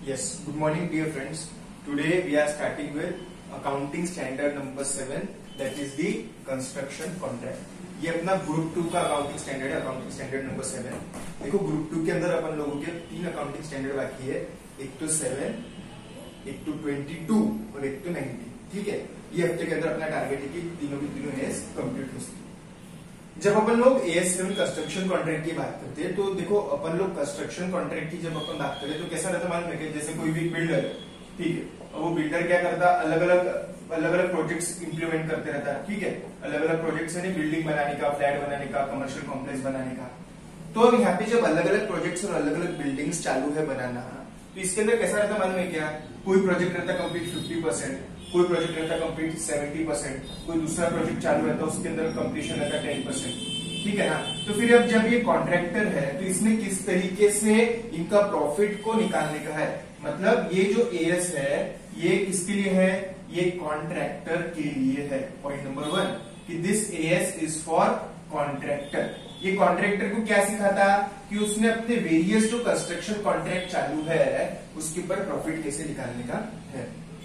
Yes, good morning dear friends. Today we are starting with accounting standard number 7, that is the construction contract. ये अपना group 2 का accounting standard है, accounting standard number 7। देखो group 2 के अंदर अपन लोगों के 3 अकाउंटिंग स्टैंडर्ड बाकी है, एक तो 7, एक तो 22 और एक तो 19। ठीक है, ये हफ्ते के अंदर अपना टारगेट है कि तीनों की तीनों एएस कंप्लीट हो सके। जब अपन लोग AS7 कंस्ट्रक्शन कॉन्ट्रैक्ट की बात करते हैं तो देखो अपन लोग कंस्ट्रक्शन कॉन्ट्रैक्ट की जब अपन बात करें तो कैसा रहता मालूम है कि जैसे कोई भी बिल्डर है, ठीक है, और वो बिल्डर क्या करता अलग अलग प्रोजेक्ट्स इंप्लीमेंट करते रहता है। ठीक है, अलग अलग प्रोजेक्ट्स यानी बिल्डिंग बनाने का, फ्लैट बनाने का, कमर्शियल कॉम्प्लेक्स बनाने का। तो अब यहाँ पे जब अलग अलग प्रोजेक्ट्स और अलग अलग बिल्डिंग्स चालू है बनाना, तो इसके अंदर कैसा रहता मालूम है क्या, कोई प्रोजेक्ट रहता कंप्लीट 50%, कोई प्रोजेक्ट रहता कंप्लीट 70%, कोई दूसरा प्रोजेक्ट चालू रहता उसके अंदर कंप्लीशन रहता 10%। ठीक है ना। तो फिर अब जब ये कॉन्ट्रैक्टर है तो इसमें किस तरीके से इनका प्रॉफिट को निकालने का है, मतलब ये जो एएस है ये किसके लिए है, ये कॉन्ट्रैक्टर के लिए है। पॉइंट नंबर 1 कि this AS is for contractor. ये कॉन्ट्रैक्टर को क्या सिखाता कि उसने अपने वेरियस जो कंस्ट्रक्शन कॉन्ट्रैक्ट चालू है उसके ऊपर प्रॉफिट कैसे निकालने का है।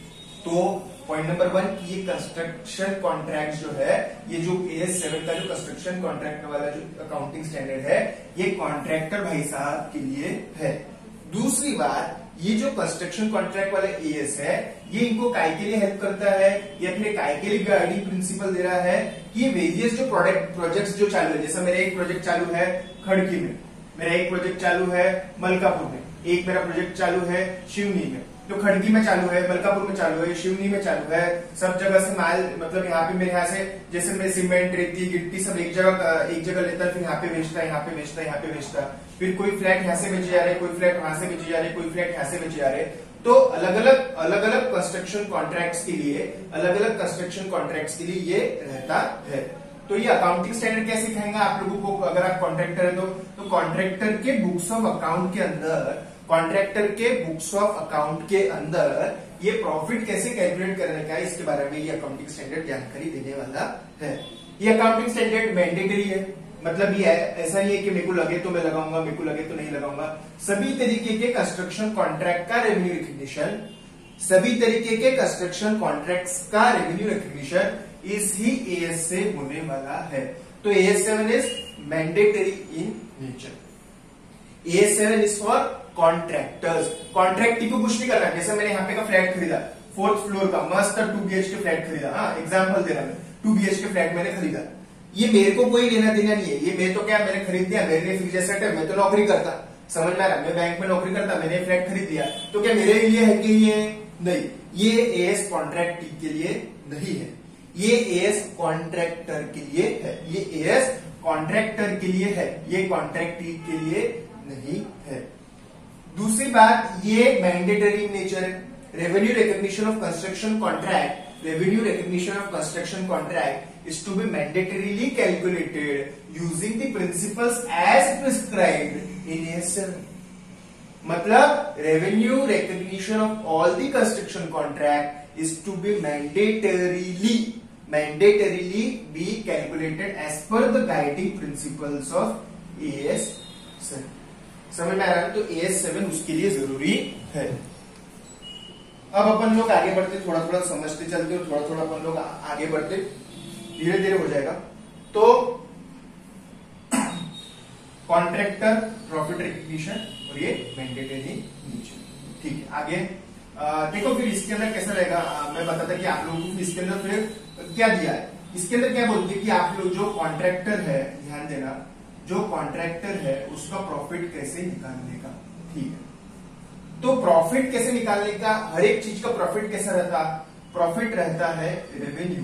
तो पॉइंट नंबर 1 कि ये कंस्ट्रक्शन कॉन्ट्रैक्ट जो है, ये जो AS7 का जो कंस्ट्रक्शन कॉन्ट्रैक्ट वाला जो अकाउंटिंग स्टैंडर्ड है, ये कॉन्ट्रैक्टर भाई साहब के लिए है। दूसरी बात, ये जो कंस्ट्रक्शन कॉन्ट्रैक्ट वाला एएस है ये इनको काय के लिए हेल्प करता है, ये अपने काय के लिए गाइडिंग प्रिंसिपल दे रहा है कि ये वेरियस जो प्रोजेक्ट्स जो चालू है, जैसा मेरा एक प्रोजेक्ट चालू है खड़की में, मेरा एक प्रोजेक्ट चालू है मलकापुर में, एक मेरा प्रोजेक्ट चालू है शिवनी में, तो खड़की में चालू है, मलकापुर में चालू है, शिवनी में चालू है, सब जगह से माल, मतलब यहाँ पे मेरे यहाँ से जैसे मैं सीमेंट, रेती, गिट्टी सब एक जगह लेता है, फिर यहाँ पे बेचता है, यहाँ पे बेचता है, यहाँ पे बेचता है, फिर कोई फ्लैट यहाँ से बेचे जा रहे, कोई फ्लैट वहां से बेचे जा रहे, कोई फ्लैट यहाँ से बेचे जा रहे। तो अलग अलग कंस्ट्रक्शन कॉन्ट्रैक्ट्स के लिए, अलग अलग कंस्ट्रक्शन कॉन्ट्रैक्ट्स के लिए ये रहता है। तो ये अकाउंटिंग स्टैंडर्ड क्या सिखाएंगा आप लोगों को, अगर आप कॉन्ट्रैक्टर है तो कॉन्ट्रैक्टर के बुक्स ऑफ अकाउंट के अंदर, कॉन्ट्रैक्टर के बुक्स ऑफ अकाउंट के अंदर ये प्रॉफिट कैसे कैलकुलेट करने का है, इसके बारे में ये अकाउंटिंग स्टैंडर्ड जानकारी देने वाला है। ये अकाउंटिंग स्टैंडर्ड मैंडेटरी है, मतलब ये ऐसा नहीं है कि मेरे को लगे तो मैं लगाऊंगा, मेरे को लगे तो नहीं लगाऊंगा। सभी तरीके के कंस्ट्रक्शन कॉन्ट्रैक्ट का रेवेन्यू रिकग्निशन, सभी तरीके के कंस्ट्रक्शन कॉन्ट्रैक्ट्स का रेवेन्यू रिकग्निशन इस ही एएस से होने वाला है। तो AS7 is mandatory in nature. AS7 is for contractors. Contractee को कुछ नहीं करना, जैसे मैंने यहाँ पे का फ्लैट खरीदा 4th फ्लोर का मस्त 2 BHK फ्लैट खरीदा, हाँ एग्जाम्पल दे रहा मैं, 2 BHK फ्लैट मैंने खरीदा, ये मेरे को कोई लेना देना नहीं है, ये मैं तो क्या मैंने खरीद दिया, मेरे लिए फिक्स एसेट है, मैं तो नौकरी करता, समझ में आ रहा, मैं बैंक में नौकरी करता, मैंने फ्लैट खरीद दिया, तो क्या मेरे लिए है कि ये नहीं, ये एएस कॉन्ट्रैक्ट के लिए नहीं है, ये एएस कॉन्ट्रैक्टर के लिए है, ये एएस कॉन्ट्रैक्टर के लिए है, ये कॉन्ट्रैक्टी के लिए नहीं है। दूसरी बात, ये मैंडेटरी नेचर है। Revenue recognition of construction contract, revenue recognition of construction contract is to be mandatorily calculated using the principles as prescribed in AS7. मतलब revenue recognition of all the construction contract is to be mandatorily be calculated as per the guiding principles of AS7. समझ में आ रहा है? तो AS7 उसके लिए जरूरी है। अब अपन लोग आगे बढ़ते, थोड़ा थोड़ा समझते चलते और थोड़ा थोड़ा अपन लोग आगे बढ़ते, धीरे धीरे हो जाएगा। तो कॉन्ट्रैक्टर प्रॉफिट रिकग्निशन और ये मैंडेटरी नेचर, ठीक है। आगे देखो फिर इसके अंदर कैसा रहेगा, मैं बताता कि आप लोगों को इसके अंदर फिर क्या दिया है। इसके अंदर क्या बोलते हैं कि आप लोग जो कॉन्ट्रैक्टर है, ध्यान देना, जो कॉन्ट्रैक्टर है उसका प्रॉफिट कैसे निकालने का, ठीक है। तो प्रॉफिट कैसे निकालने का, हर एक चीज का प्रॉफिट कैसा रहता, प्रॉफिट रहता है revenue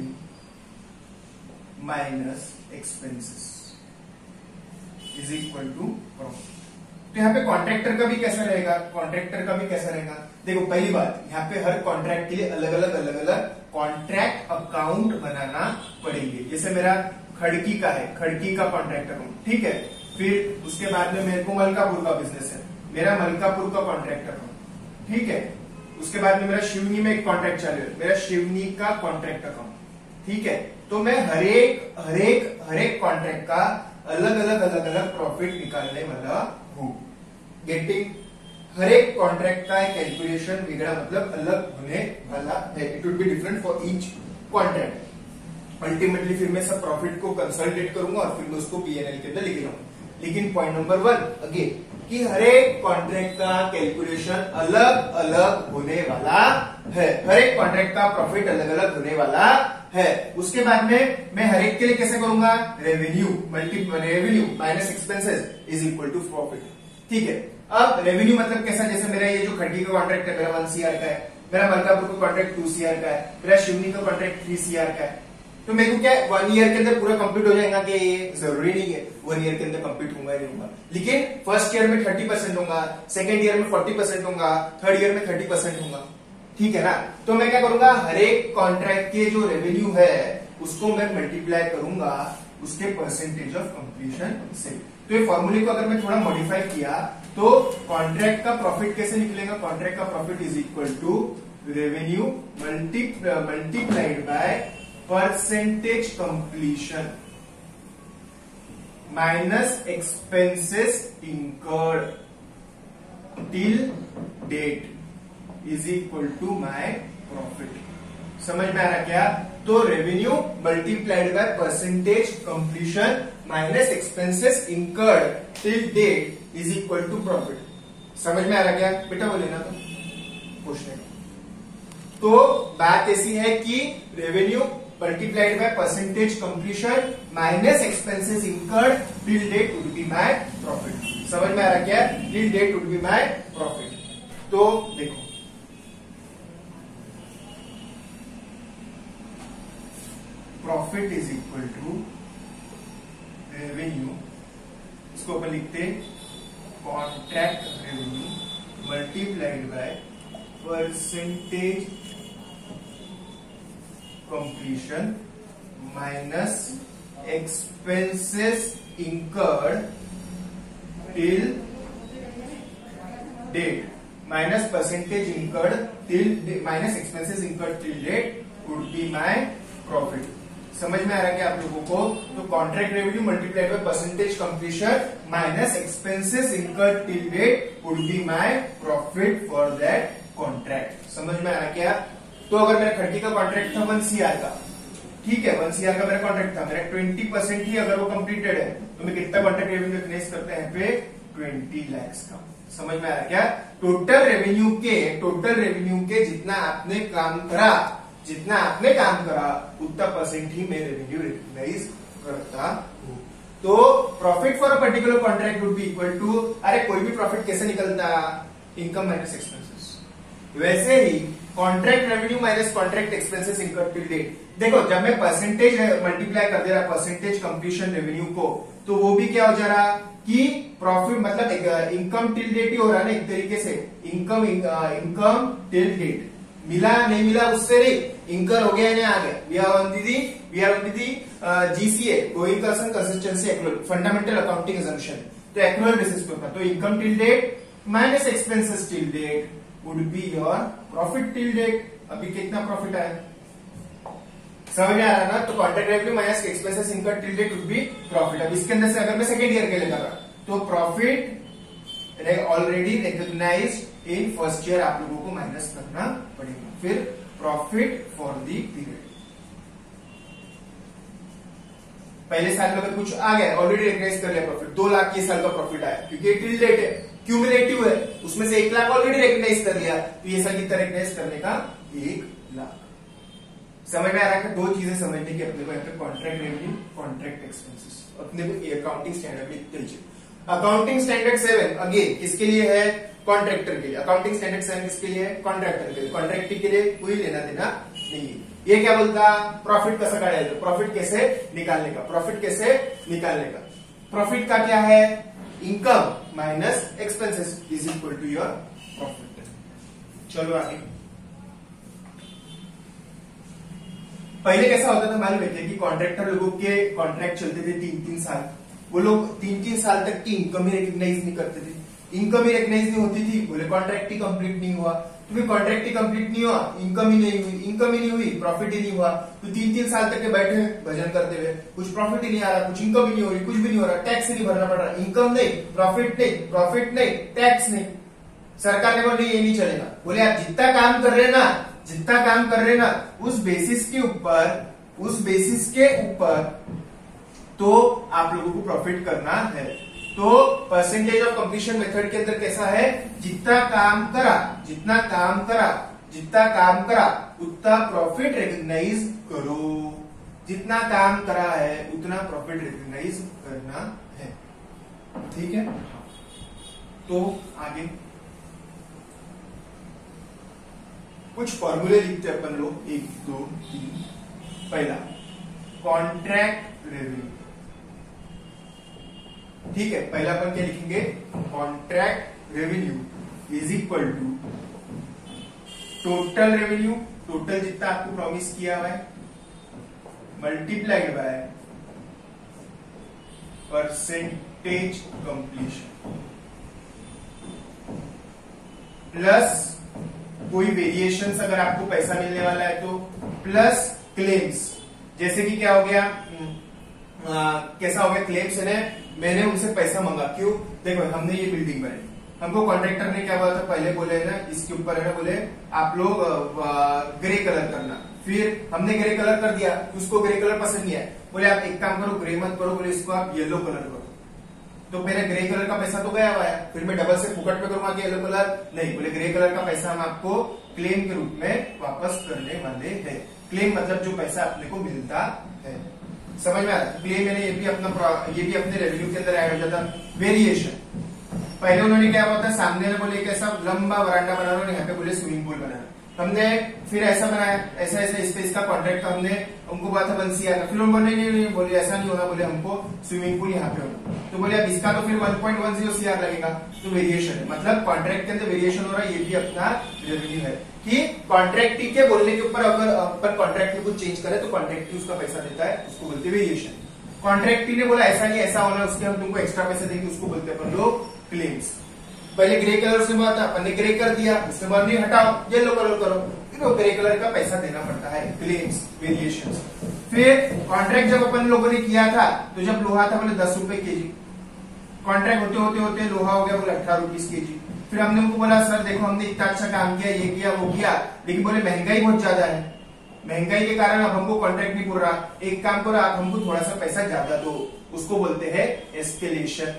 minus expenses is equal to profit. तो यहाँ पे कॉन्ट्रैक्टर का भी कैसा रहेगा, कॉन्ट्रैक्टर का भी कैसा रहेगा, देखो पहली बात, यहाँ पे हर कॉन्ट्रैक्ट के लिए अलग अलग कॉन्ट्रैक्ट अकाउंट बनाना पड़ेंगे। जैसे मेरा खड़की का है, खड़की का कॉन्ट्रैक्ट अकाउंट, ठीक है। फिर उसके बाद में मेरे को मलकापुर का बिजनेस है, मेरा मलकापुर का कॉन्ट्रैक्ट अकाउंट, ठीक है। उसके बाद में मेरा शिवनी में एक कॉन्ट्रैक्ट चालू है, मेरा शिवनी का कॉन्ट्रैक्ट अकाउंट, ठीक है। तो मैं हर एक कॉन्ट्रैक्ट का अलग अलग प्रॉफिट निकालने वाला हूं। गेटिंग हर एक कॉन्ट्रैक्ट का कैलकुलेशन वेगड़ा मतलब अलग होने वाला है। It would be different for each contract. Ultimately फिर मैं सब प्रॉफिट को कंसोलिडेट करूंगा और फिर मैं उसको पीएनएल के अंदर लिख लूंगा। लेकिन पॉइंट नंबर 1 अगेन कि हर एक कॉन्ट्रैक्ट का कैलकुलेशन अलग अलग होने वाला है। हर एक कॉन्ट्रैक्ट का प्रॉफिट अलग अलग होने वाला है। उसके बाद में मैं हर एक के लिए कैसे करूंगा, revenue minus expenses is equal to profit. ठीक है, अब रेवेन्यू मतलब कैसा, जैसे मेरा ये जो खड्डी का कॉन्ट्रैक्ट है मेरा 1 CR का है, मेरा मलकापुर का कॉन्ट्रैक्ट 2 CR का है, मेरा शिवनी का कॉन्ट्रैक्ट 3 CR का है। तो मेरे को क्या 1 ईयर के अंदर पूरा कंप्लीट हो जाएगा कि ये जरूरी नहीं है 1 ईयर के अंदर कंप्लीट होगा नहीं होगा, लेकिन फर्स्ट ईयर में 30% होगा, सेकेंड ईयर में 40% होगा, थर्ड ईयर में 30% होगा। ठीक है ना। तो मैं क्या करूंगा, हर एक कॉन्ट्रैक्ट के जो रेवेन्यू है उसको मैं मल्टीप्लाई करूंगा उसके परसेंटेज ऑफ कंप्लीशन से। तो ये फॉर्मूले को अगर मैं थोड़ा मॉडिफाई किया तो कॉन्ट्रैक्ट का प्रॉफिट कैसे निकलेगा, कॉन्ट्रैक्ट का profit is equal to revenue multiplied by percentage completion minus expenses incurred till date is equal to my profit. समझ में आ रहा क्या? तो revenue multiplied by percentage completion minus expenses incurred till date is equal to profit. समझ में आ रहा क्या बेटा? बोले ना तो पूछने। तो बात ऐसी है कि revenue multiplied by percentage completion minus expenses incurred till date would be my profit. समझ में आ रहा क्या? Till date would be my profit. तो देखो profit is equal to revenue, इसको अपन लिखते contract revenue multiplied by percentage completion minus expenses incurred till date minus percentage incurred till minus expenses incurred till date would be my profit. समझ में आ रहा है क्या आप लोगों को? तो contract revenue multiplied by percentage completion minus expenses incurred till date would be my profit for that contract. समझ में आ रहा क्या? तो अगर मेरा खड्डी का कॉन्ट्रैक्ट था 1 CR का, ठीक है 1 CR का मेरा कॉन्ट्रैक्ट था, मेरा 20% ही अगर वो कंप्लीटेड है तो मैं कितना कॉन्ट्रैक्ट रेवेन्यू रिकग्नाइज करते हैं पे 20 lakhs का। समझ में आ रहा क्या? टोटल रेवेन्यू के जितना आपने काम करा उतना परसेंट ही मैं रेवेन्यू रिकग्नाइज करता हूं। तो profit for a particular contract would be equal to, अरे कोई भी प्रॉफिट कैसे निकलता, इनकम माइनस एक्सपेंसेस। वैसे ही contract revenue minus contract expenses incurred till date. देखो जब मैं परसेंटेज मल्टीप्लाई कर दे रहा परसेंटेज कंप्लीशन रेवेन्यू को, तो वो भी क्या हो जा रहा कि प्रॉफिट मतलब इनकम टिल डेट ही हो रहा है ना एक तरीके से। इनकम टिल डेट मिला नहीं मिला उससे नहीं, इंकर हो गया नहीं आ गया। We are on the GCA going concern consistency accrual fundamental accounting assumption. तो एक्रूअल बेसिस पे होता, तो income till date minus expenses till date would be your profit till date. अभी कितना प्रॉफिट आया समझ में आ रहा ना? तो contract revenue minus expenses incurred till date would be profit. अब इसके अंदर से अगर मैं सेकेंड ईयर के लिए कर रहा तो profit already recognised in first year आप लोगों को माइनस करना पड़ेगा। फिर प्रॉफिट फॉर दी पीरियड, पहले साल में अगर कुछ आ गया ऑलरेडी रिकॉग्नाइज कर लिया प्रॉफिट, 2 लाख ये साल का प्रॉफिट आया क्योंकि टिल डेट है, क्यूमुलेटिव है, उसमें से 1 लाख ऑलरेडी रिकॉग्नाइज कर लिया, तो ये साल कितना रिकॉग्नाइज करने का 1 लाख। समझ में आ रहा है? 2 चीजें समझने की अपने को, कॉन्ट्रैक्ट रेवेन्यू कॉन्ट्रैक्ट एक्सपेंसेस अपने को अकाउंटिंग स्टैंडर्ड में चाहिए। अकाउंटिंग स्टैंडर्ड 7 अगेन किसके लिए है? कॉन्ट्रैक्टर के लिए। अकाउंटिंग स्टैंडर्ड 7 किसके लिए है? कॉन्ट्रैक्टर के लिए। कॉन्ट्रैक्टर के लिए कोई लेना देना नहीं है। ये क्या बोलता? प्रॉफिट कैसे काढायचं, प्रॉफिट कैसे निकालने का, प्रॉफिट का क्या है? Income minus expenses is equal to your profit. चलो आगे। पहले कैसा होता था मालूम है कि कॉन्ट्रैक्टर लोगों के कॉन्ट्रैक्ट चलते थे 3-3 साल, वो लोग 3-3 साल तक की इनकम ही रिकग्नाइज नहीं करते थे। इनकम ही रिकग्नाइज नहीं होती थी, बोले कॉन्ट्रैक्ट ही कंप्लीट नहीं हुआ। तो फिर कॉन्ट्रैक्ट ही कंप्लीट नहीं हुआ, इनकम ही नहीं हुई, प्रॉफिट ही नहीं हुआ। तो 3-3 साल तक के बैठे भजन करते हुए, कुछ प्रॉफिट ही नहीं आ रहा, कुछ इनकम ही नहीं हो रही, कुछ भी नहीं हो रहा, टैक्स ही नहीं भरना पड़ रहा, इनकम नहीं, प्रॉफिट नहीं, टैक्स नहीं। सरकार ने बोला ये नहीं चलेगा, बोले आप जितना काम कर रहे हैं ना, जितना काम कर रहे हैं ना, उस बेसिस के ऊपर तो आप लोगों को प्रॉफिट करना है। तो परसेंटेज ऑफ कंप्लीशन मेथड के अंदर कैसा है, जितना काम करा उतना प्रॉफिट रिकॉग्नाइज करो, जितना काम करा है उतना प्रॉफिट रिकॉग्नाइज करना है। ठीक है, तो आगे कुछ फॉर्मूले लिखते अपन लोग, 1 2 3। पहला कॉन्ट्रैक्ट रेवेन्यू, ठीक है, पहला अपन क्या लिखेंगे, contract revenue is equal to total revenue, total जितना आपको प्रॉमिस किया हुआ है, multiplied by percentage completion plus कोई वेरिएशंस अगर आपको पैसा मिलने वाला है तो, प्लस क्लेम्स। जैसे कि क्या हो गया, कैसा हो गया, क्लेम्स है ना, मैंने उनसे पैसा मांगा, क्यों, देखो हमने ये बिल्डिंग बनाई, हमको कॉन्ट्रैक्टर ने क्या बोला था, पहले बोले ना इसके ऊपर है ना, बोले आप लोग ग्रे कलर करना, फिर हमने ग्रे कलर कर दिया, उसको ग्रे कलर पसंद नहीं आया, बोले आप एक काम करो, ग्रे मत करो, बोले इसको आप येलो कलर करो। तो मेरे ग्रे कलर का पैसा तो गया हुआ है, फिर मैं डबल से फुकट पे करूंगा कि येलो कलर नहीं, बोले ग्रे कलर का पैसा हम आपको क्लेम के रूप में वापस करने वाले हैं। क्लेम मतलब जो पैसा अपने को मिलता है, समझ में आ रहा है। क्लेम यानी ये भी अपने रेवेन्यू के अंदर ऐड हो जाता। वेरिएशन, पहले उन्होंने क्या बोला था, सामने ने बोले कैसा लंबा वरांडा बना लो, यहाँ पे बोले स्विमिंग पूल बनाना, हमने फिर ऐसा बनाया, ऐसा ऐसा इस पे इसका कॉन्ट्रैक्ट था, हमने उनको बोला था 1 CR, फिर उन्होंने नहीं बोले ऐसा नहीं होना, बोले हमको स्विमिंग पूल यहाँ पे होना, तो बोले अब इसका तो फिर 1.10 CR लगेगा, तो वेरिएशन है, मतलब कॉन्ट्रैक्ट के अंदर वेरिएशन हो रहा है, ये भी अपना रेवेन्यू है कि कॉन्ट्रैक्टी के बोलने के ऊपर अगर अपन कॉन्ट्रैक्ट में कुछ चेंज करे तो कॉन्ट्रैक्टी उसका पैसा देता है, उसको बोलते वेरिएशन। कॉन्ट्रैक्टी ने बोला ऐसा नहीं ऐसा होना, उसके हम तुमको एक्स्ट्रा पैसे देंगे, उसको बोलते हैं अपन लोग क्लेम्स। पहले ग्रे कलर से बात अपन ने ग्रे कर दिया, उसके बाद नहीं हटाओ येलो कलर करो, फिर ग्रे कलर का पैसा देना पड़ता है, क्लेम्स वेरिएशन। फिर कॉन्ट्रैक्ट जब अपन लोगों ने किया था, तो जब लोहा था बोले 10 रुपए केजी, कॉन्ट्रैक्ट होते होते लोहा हो गया बोले 18 रुपीज केजी। फिर हमने उनको बोला सर देखो हमने इतना अच्छा काम किया, ये किया वो किया, लेकिन बोले महंगाई बहुत ज्यादा है, महंगाई के कारण अब हमको कॉन्ट्रैक्ट नहीं पूरा, एक काम करो आप हमको थोड़ा सा पैसा ज्यादा दो, उसको बोलते हैं एस्केलेशन।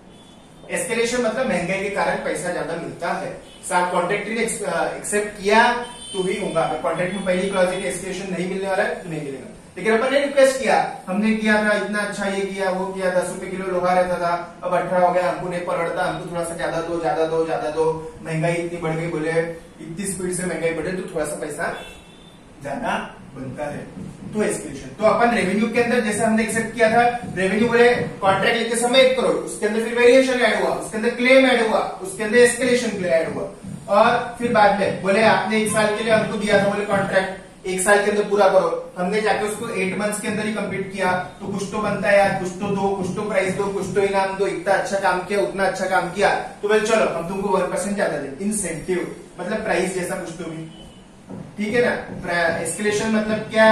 एस्केलेशन मतलब महंगाई के कारण पैसा ज्यादा मिलता है। साथ कॉन्ट्रैक्टर ने एक्सेप्ट किया तो ही होगा, अगर कॉन्ट्रैक्ट में पहली क्लॉज है कि एस्केलेशन नहीं मिलने वाला है तो नहीं मिलेगा। लेकिन अपन ने रिक्वेस्ट किया, हमने किया था इतना अच्छा, ये किया वो किया, 10 रुपए किलो लोहा रहता था, अब 18 हो गया, हमको नहीं पड़ता, हमको थोड़ा सा ज्यादा दो ज्यादा दो ज्यादा दो, महंगाई इतनी बढ़ गई, बोले इतनी स्पीड से महंगाई बढ़े तो थोड़ा सा पैसा ज्यादा बनता है, तो एस्केलेशन। तो अपन रेवेन्यू के अंदर जैसे हमने एक्सेप्ट किया था, रेवेन्यू बोले कॉन्ट्रैक्ट लेके समय 1 करोड़, उसके अंदर फिर वेरिएशन ऐड हुआ, उसके अंदर क्लेम ऐड हुआ, उसके अंदर एस्केलेशन ऐड हुआ, और फिर बाद में बोले आपने 1 साल के लिए हमको दिया था, बोले कॉन्ट्रैक्ट 1 साल के अंदर पूरा करो, हमने जाके उसको 8 मंथ्स के अंदर ही कंप्लीट किया, तो कुछ तो बनता है यार, कुछ तो दो, कुछ तो प्राइस दो, कुछ तो इनाम दो, इतना अच्छा काम किया उतना अच्छा काम किया, तो बोले चलो हम तुमको 1% ज्यादा दें, इंसेंटिव मतलब प्राइस जैसा कुछ तो भी, ठीक है ना। एस्केलेशन मतलब क्या,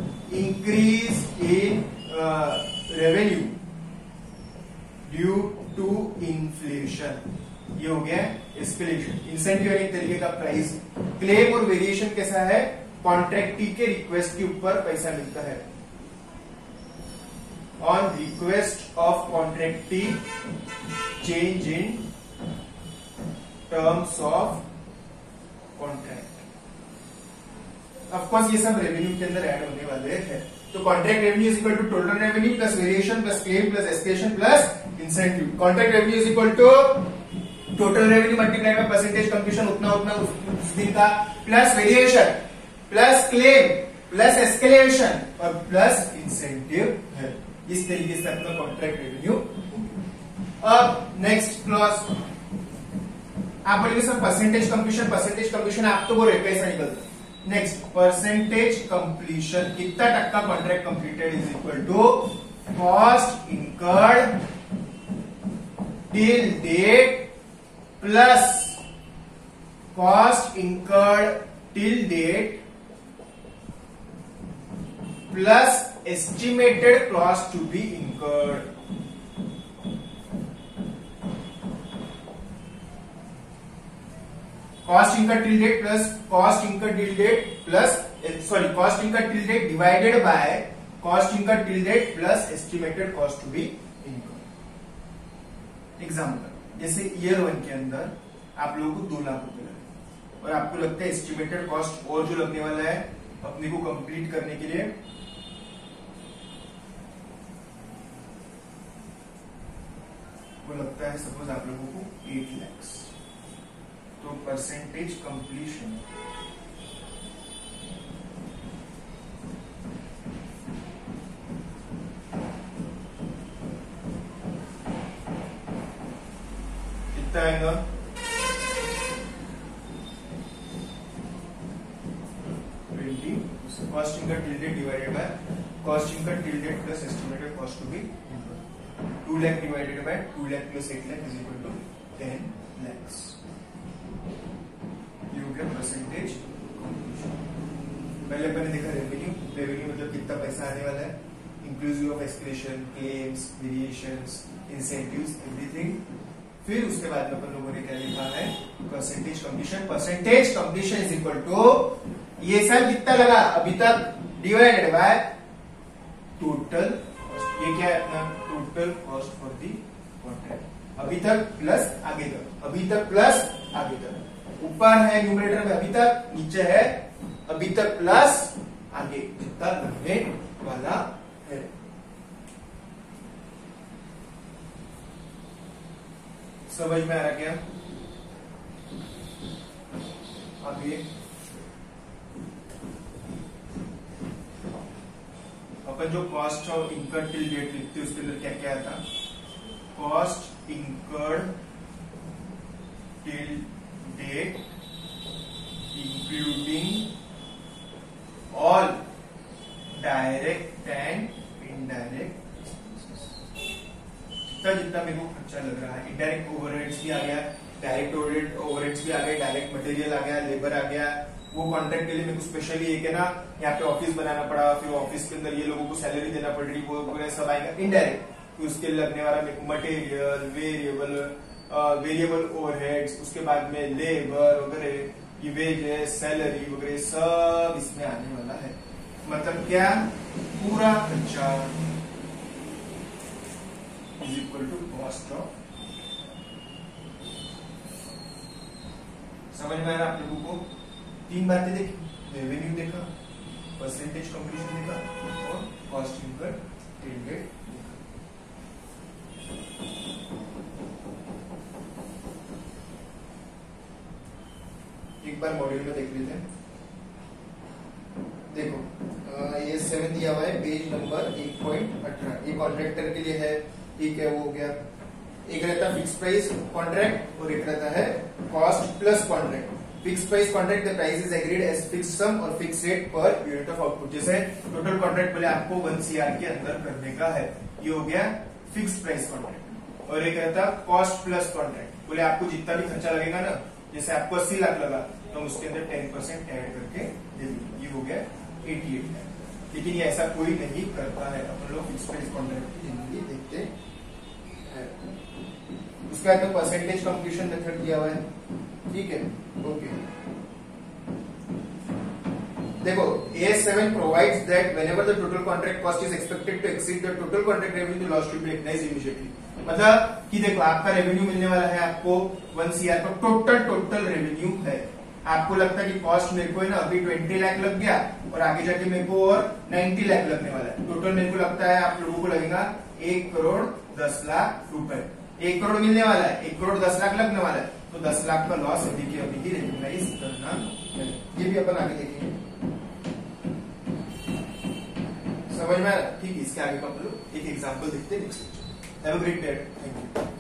increase in revenue due to inflation, ये हो गया एस्केलेशन। इंसेंटिव एक तरीके का प्राइस। क्लेम और वेरिएशन कैसा है, कॉन्ट्रैक्टी के रिक्वेस्ट के ऊपर पैसा मिलता है, on request of contractee change in terms of contract. Of course ये सब रेवेन्यू के अंदर ऐड होने वाले हैं। तो contract revenue is equal to total revenue plus variation plus claim plus escalation plus incentive. Contract revenue is equal to total revenue multiplied by percentage completion, उतना उतना उस दिन का, plus variation plus claim plus escalation और plus incentive है। इस तरीके से अपना कॉन्ट्रैक्ट रेवेन्यू। अब नेक्स्ट क्लॉज आप बोलेंगे सर परसेंटेज कंप्लीशन आप तो बोल रहे कैसा निकलता। नेक्स्ट परसेंटेज कंप्लीशन, कितना टक्का contract completed is equal to cost incurred till date plus cost incurred till date plus estimated cost to be incurred. Cost incurred till date plus cost incurred till date plus cost incurred till date divided by cost incurred till date plus estimated cost to be incurred. Example, जैसे year 1 के अंदर आप लोगों को 2 लाख रुपए लगे और आपको लगता है एस्टिमेटेड कॉस्ट और जो लगने वाला है अपने को कंप्लीट करने के लिए वो लगता है सपोज आप लोगों को 8 लाख, तो परसेंटेज कंप्लीशन कितना आएगा? 20 cost incurred till date divided by cost incurred till date plus estimated cost to be 2 lakh divided by 2 lakh plus 8 lakh is equal to 10 lakhs. ये हो गया परसेंटेज कंप्लीशन। पहले अपन ने देखा रेवेन्यू, रेवेन्यू मतलब कितना पैसा आने वाला है, inclusive of escalation, claims, variations, incentives, everything. फिर उसके बाद में अपन लोगों ने क्या लिखा है, percentage completion. Percentage completion is equal to ये सब कितना लगा अभी तक डिवाइडेड बाय टोटल, ये क्या है अपना total cost for the contract, अभी तक प्लस आगे तक, अभी तक प्लस आगे तक। ऊपर है न्यूमरेटर में अभी तक, नीचे है अभी तक प्लस आगे जितना लगने वाला है। समझ में आ रहा क्या? आगे अपन जो cost of incurred till date लिखते हैं उसके अंदर क्या क्या आता? Cost incurred till date including all direct and indirect, जितना जितना मेरे को खर्चा लग रहा है, इनडायरेक्ट ओवरहेड्स भी आ गया, डायरेक्ट ओवरहेड्स भी आ गए, डायरेक्ट मटेरियल आ गया, लेबर आ गया। वो कॉन्ट्रैक्ट के लिए मेरे को स्पेशली एक है ना यहाँ पे ऑफिस बनाना पड़ा, फिर ऑफिस के अंदर ये लोगों को सैलरी देना पड़ रही, वो सब आएगा इनडायरेक्ट। फिर उसके लगने वाला मेरे को मटेरियल, वेरिएबल ओवरहेड्स, उसके बाद में लेबर वगैरह, ये वेजेस, सैलरी वगैरह सब इसमें आने वाला है। मतलब क्या, पूरा खर्चा is equal to cost of. समझ में आया आप लोगों को? 3 बातें देखी, रेवेन्यू देखा, परसेंटेज कंप्लीशन देखा और कॉस्ट इनकर्ड टिल डेट देखा। एक बार मॉड्यूल में देख लेते हैं। देखो ये 7 दिया हुआ है, पेज नंबर 1.18, ये कॉन्ट्रैक्टर के लिए है, ठीक है, वो हो गया। एक रहता है फिक्स प्राइस कॉन्ट्रैक्ट और एक रहता है cost plus contract. Fix price contract, the price is agreed as fixed sum और fix rate per unit of output. जैसे टोटल कॉन्ट्रैक्ट बोले आपको 1 CR के अंदर करने का है, ये हो गया फिक्स प्राइस कॉन्ट्रैक्ट। और एक रहता कॉस्ट प्लस कॉन्ट्रैक्ट, बोले आपको जितना भी खर्चा लगेगा ना, जैसे आपको 80 लाख लगा तो उसके अंदर 10% ऐड करके दे देंगे, ये हो गया 88 लाख। लेकिन ये ऐसा कोई नहीं करता है, अपन लोग फिक्स प्राइस कॉन्ट्रैक्ट की जिंदगी देखते हैं। उसके बाद परसेंटेज कंप्लीशन मेथड दिया हुआ है, ठीक है, ओके। देखो AS7 provides that whenever the total contract cost is expected to exceed the total contract revenue, the loss should be recognized immediately। मतलब कि देखो आपका रेवेन्यू मिलने वाला है आपको 1 CR पर, टोटल रेवेन्यू है। आपको लगता है कि कॉस्ट मेरे को है ना अभी 20 लाख लग गया और आगे जाके मेरे को और 90 लाख लगने वाला है। टोटल मेरे को लगता है आप लोगों को लगेगा 1 करोड़ 10 लाख रुपए। 1 करोड़ मिलने वाला है, 1 करोड़ 10 लाख लगने वाला है, तो 10 लाख का लॉस अभी की रिकॉग्नाइज करना है। ये भी अपन आगे देखेंगे, समझ में आया? ठीक है, इसके आगे का हम लोग एक एग्जांपल देखते हैं next lecture. Have a great day, thank you.